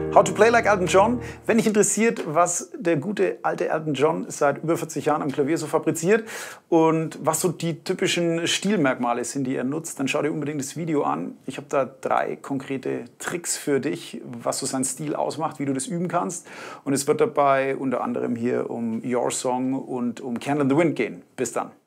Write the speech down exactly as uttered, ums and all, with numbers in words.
How to Play Like Elton John. Wenn dich interessiert, was der gute alte Elton John seit über vierzig Jahren am Klavier so fabriziert und was so die typischen Stilmerkmale sind, die er nutzt, dann schau dir unbedingt das Video an. Ich habe da drei konkrete Tricks für dich, was so seinen Stil ausmacht, wie du das üben kannst. Und es wird dabei unter anderem hier um Your Song und um Candle in the Wind gehen. Bis dann.